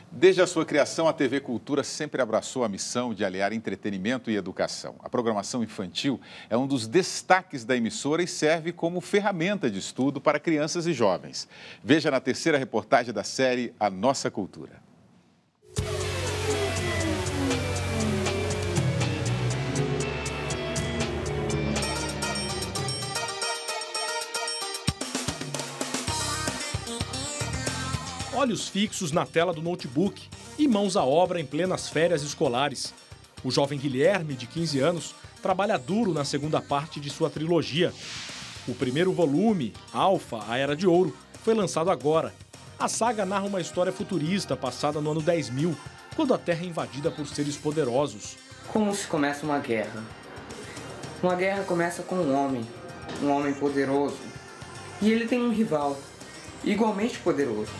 Desde a sua criação, a TV Cultura sempre abraçou a missão de aliar entretenimento e educação. A programação infantil é um dos destaques da emissora e serve como ferramenta de estudo para crianças e jovens. Veja na terceira reportagem da série A Nossa Cultura. Olhos fixos na tela do notebook e mãos à obra em plenas férias escolares. O jovem Guilherme, de 15 anos, trabalha duro na segunda parte de sua trilogia. O primeiro volume, Alpha, a Era de Ouro, foi lançado agora. A saga narra uma história futurista passada no ano 10.000, quando a Terra é invadida por seres poderosos. Como se começa uma guerra? Uma guerra começa com um homem poderoso. E ele tem um rival, igualmente poderoso.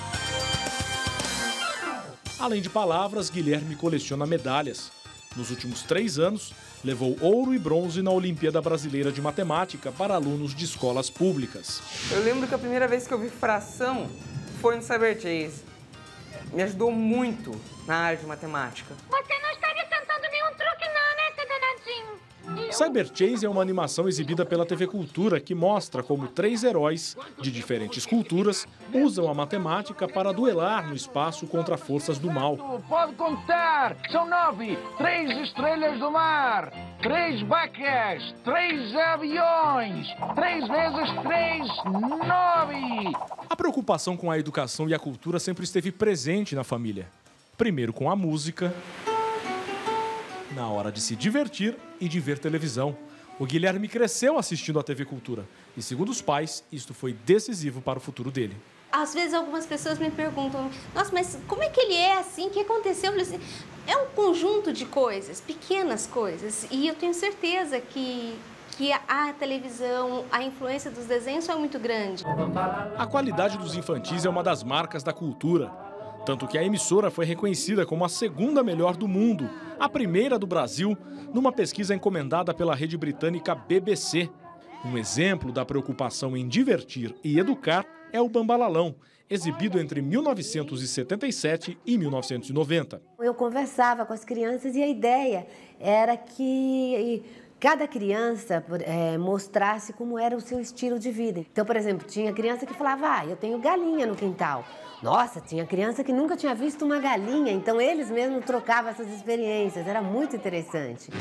Além de palavras, Guilherme coleciona medalhas. Nos últimos 3 anos, levou ouro e bronze na Olimpíada Brasileira de Matemática para alunos de escolas públicas. Eu lembro que a primeira vez que eu vi fração foi no Cyberchase. Me ajudou muito na área de matemática. Você não estaria tentando nenhum truque não, né, seu danadinho? Cyberchase é uma animação exibida pela TV Cultura que mostra como 3 heróis de diferentes culturas usam a matemática para duelar no espaço contra forças do mal. Pode contar! São 9! 3 estrelas do mar! 3 vacas! 3 aviões! 3 vezes 3, 9! A preocupação com a educação e a cultura sempre esteve presente na família. Primeiro com a música, na hora de se divertir e de ver televisão. O Guilherme cresceu assistindo a TV Cultura e, segundo os pais, isto foi decisivo para o futuro dele. Às vezes algumas pessoas me perguntam, nossa, mas como é que ele é assim? O que aconteceu? Eu falei assim, é um conjunto de coisas, pequenas coisas, e eu tenho certeza que a televisão, a influência dos desenhos é muito grande. A qualidade dos infantis é uma das marcas da cultura. Tanto que a emissora foi reconhecida como a segunda melhor do mundo, a primeira do Brasil, numa pesquisa encomendada pela rede britânica BBC. Um exemplo da preocupação em divertir e educar é o Bambalalão, exibido entre 1977 e 1990. Eu conversava com as crianças e a ideia era que cada criança mostrasse como era o seu estilo de vida. Então, por exemplo, tinha criança que falava, eu tenho galinha no quintal. Nossa, tinha criança que nunca tinha visto uma galinha, então eles mesmos trocavam essas experiências, era muito interessante.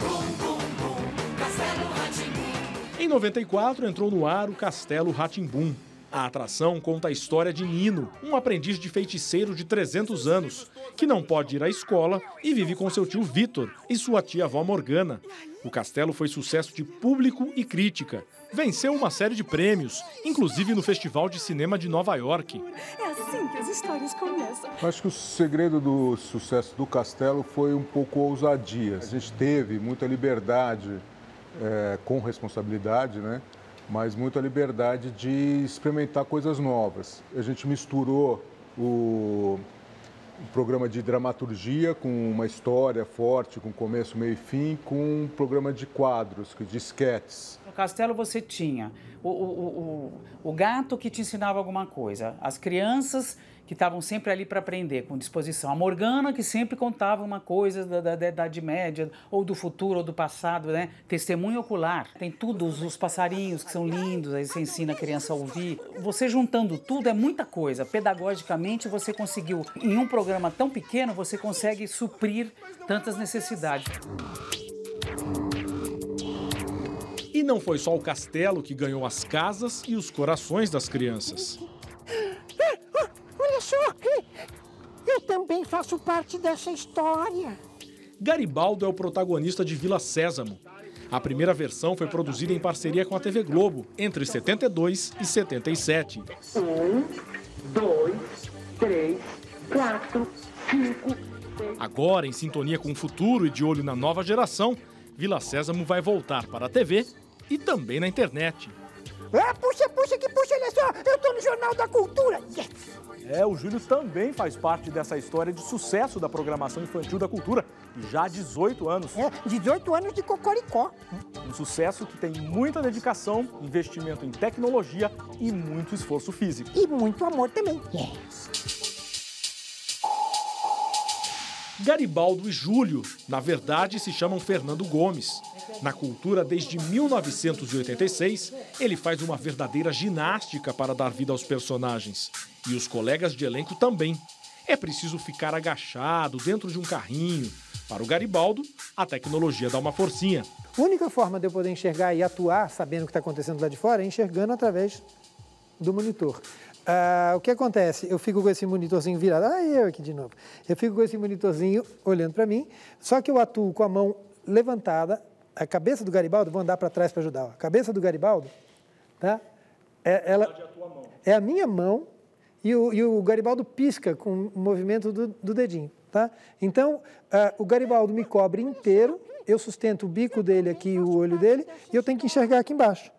Em 94, entrou no ar o Castelo Rá-Tim-Bum. A atração conta a história de Nino, um aprendiz de feiticeiro de 300 anos, que não pode ir à escola e vive com seu tio Vitor e sua tia-avó Morgana. O castelo foi sucesso de público e crítica. Venceu uma série de prêmios, inclusive no Festival de Cinema de Nova York. É assim que as histórias começam. Acho que o segredo do sucesso do Castelo foi um pouco ousadia. A gente teve muita liberdade, com responsabilidade, né? Mas muita liberdade de experimentar coisas novas. A gente misturou o programa de dramaturgia com uma história forte, com começo, meio e fim, com um programa de quadros, de esquetes. No Castelo você tinha o gato que te ensinava alguma coisa, as crianças que estavam sempre ali para aprender, com disposição, a Morgana que sempre contava uma coisa da Idade Média, ou do futuro, ou do passado, né? Testemunho ocular, tem tudo, os passarinhos que são lindos, aí você ensina a criança a ouvir. Você juntando tudo é muita coisa, pedagogicamente você conseguiu, em um programa tão pequeno, você consegue suprir tantas necessidades. E não foi só o castelo que ganhou as casas e os corações das crianças. Olha só, eu também faço parte dessa história. Garibaldo é o protagonista de Vila Sésamo. A primeira versão foi produzida em parceria com a TV Globo, entre 72 e 77. 1, 2, 3, 4, 5... Agora, em sintonia com o futuro e de olho na nova geração, Vila Sésamo vai voltar para a TV e também na internet. Puxa, olha só, eu tô no Jornal da Cultura. Yes! O Júlio também faz parte dessa história de sucesso da programação infantil da cultura, já há 18 anos. 18 anos de cocoricó. Um sucesso que tem muita dedicação, investimento em tecnologia e muito esforço físico. E muito amor também. Garibaldo e Júlio, na verdade, se chamam Fernando Gomes. Na Cultura, desde 1986, ele faz uma verdadeira ginástica para dar vida aos personagens. E os colegas de elenco também. É preciso ficar agachado dentro de um carrinho. Para o Garibaldo, a tecnologia dá uma forcinha. A única forma de eu poder enxergar e atuar, sabendo o que está acontecendo lá de fora, é enxergando através do monitor. O que acontece? Eu fico com esse monitorzinho virado, eu aqui de novo. Eu fico com esse monitorzinho olhando para mim, só que eu atuo com a mão levantada, a cabeça do Garibaldo, vou andar para trás para ajudar. A cabeça do Garibaldo, tá? É a minha mão e o Garibaldo pisca com o movimento do dedinho, tá? Então, o Garibaldo me cobre inteiro, eu sustento o bico dele aqui e o olho dele, e eu tenho que enxergar aqui embaixo.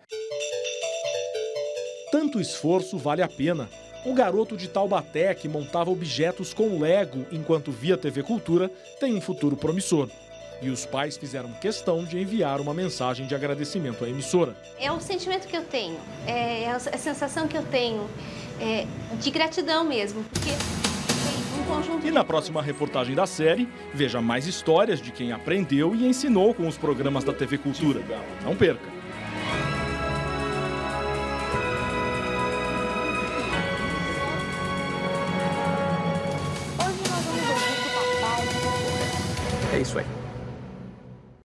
Tanto esforço vale a pena. Um garoto de Taubaté que montava objetos com Lego enquanto via TV Cultura tem um futuro promissor. E os pais fizeram questão de enviar uma mensagem de agradecimento à emissora. É o sentimento que eu tenho, é a sensação que eu tenho de gratidão mesmo, porque tem um conjunto. E na próxima reportagem da série, veja mais histórias de quem aprendeu e ensinou com os programas da TV Cultura. Não perca!